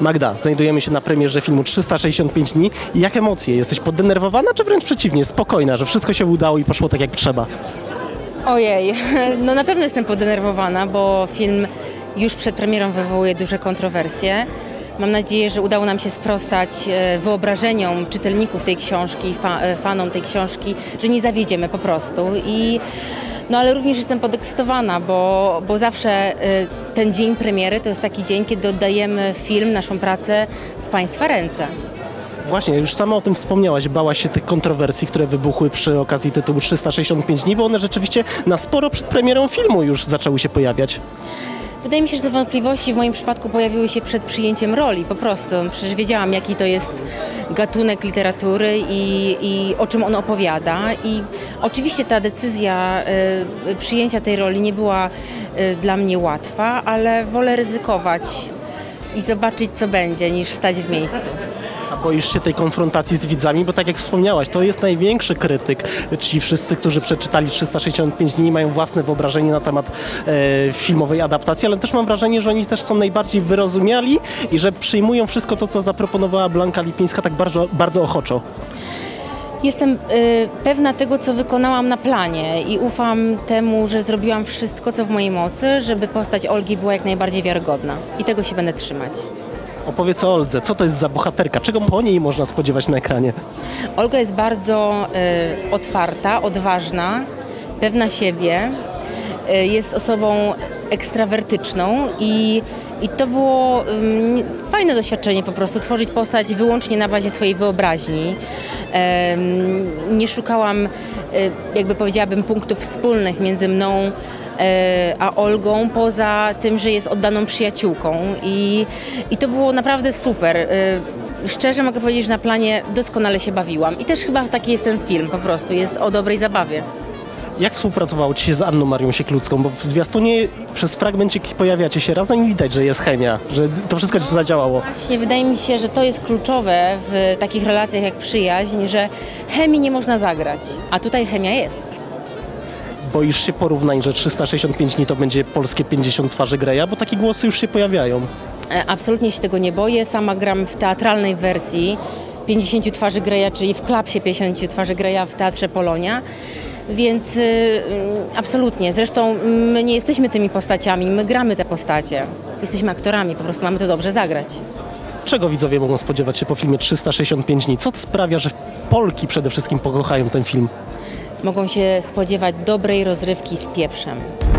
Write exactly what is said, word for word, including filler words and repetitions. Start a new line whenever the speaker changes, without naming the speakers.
Magda, znajdujemy się na premierze filmu trzysta sześćdziesiąt pięć dni. Jak emocje? Jesteś poddenerwowana, czy wręcz przeciwnie, spokojna, że wszystko się udało i poszło tak jak trzeba?
Ojej, no na pewno jestem poddenerwowana, bo film już przed premierą wywołuje duże kontrowersje. Mam nadzieję, że udało nam się sprostać wyobrażeniom czytelników tej książki, fanom tej książki, że nie zawiedziemy po prostu. I, no ale również jestem podekscytowana, bo, bo zawsze ten dzień premiery to jest taki dzień, kiedy oddajemy film, naszą pracę w Państwa ręce.
Właśnie, już sama o tym wspomniałaś, bałaś się tych kontrowersji, które wybuchły przy okazji tytułu trzysta sześćdziesiąt pięć dni, bo one rzeczywiście na sporo przed premierą filmu już zaczęły się pojawiać.
Wydaje mi się, że te wątpliwości w moim przypadku pojawiły się przed przyjęciem roli, po prostu. Przecież wiedziałam, jaki to jest gatunek literatury i, i o czym on opowiada. I oczywiście ta decyzja y, przyjęcia tej roli nie była y, dla mnie łatwa, ale wolę ryzykować i zobaczyć, co będzie, niż stać w miejscu.
A boisz się tej konfrontacji z widzami, bo tak jak wspomniałaś, to jest największy krytyk. Ci wszyscy, którzy przeczytali trzysta sześćdziesiąt pięć dni, mają własne wyobrażenie na temat e, filmowej adaptacji, ale też mam wrażenie, że oni też są najbardziej wyrozumiali i że przyjmują wszystko to, co zaproponowała Blanka Lipińska tak bardzo, bardzo ochoczo.
Jestem y, pewna tego, co wykonałam na planie i ufam temu, że zrobiłam wszystko, co w mojej mocy, żeby postać Olgi była jak najbardziej wiarygodna. I tego się będę trzymać.
Opowiedz o Oldze. Co to jest za bohaterka? Czego po niej można spodziewać na ekranie?
Olga jest bardzo y, otwarta, odważna, pewna siebie. Y, jest osobą ekstrawertyczną i, i to było y, fajne doświadczenie po prostu, tworzyć postać wyłącznie na bazie swojej wyobraźni. Y, nie szukałam, y, jakby powiedziałabym, punktów wspólnych między mną a Olgą, poza tym, że jest oddaną przyjaciółką i, i to było naprawdę super. Szczerze mogę powiedzieć, że na planie doskonale się bawiłam i też chyba taki jest ten film, po prostu jest o dobrej zabawie.
Jak współpracowało Ci się z Anną Marią Siekludzką? Bo w zwiastunie przez fragmencik pojawiacie się razem i widać, że jest chemia, że to wszystko Ci zadziałało.
Właśnie, wydaje mi się, że to jest kluczowe w takich relacjach jak przyjaźń, że chemii nie można zagrać, a tutaj chemia jest.
Boisz się porównań, że trzysta sześćdziesiąt pięć dni to będzie polskie pięćdziesiąt twarzy Greya, bo takie głosy już się pojawiają.
Absolutnie się tego nie boję. Sama gram w teatralnej wersji pięćdziesiąt twarzy Greya, czyli w klapsie pięćdziesiąt twarzy Greya w Teatrze Polonia. Więc y, absolutnie. Zresztą my nie jesteśmy tymi postaciami, my gramy te postacie. Jesteśmy aktorami, po prostu mamy to dobrze zagrać.
Czego widzowie mogą spodziewać się po filmie trzysta sześćdziesiąt pięć dni? Co sprawia, że Polki przede wszystkim pokochają ten film?
Mogą się spodziewać dobrej rozrywki z pieprzem.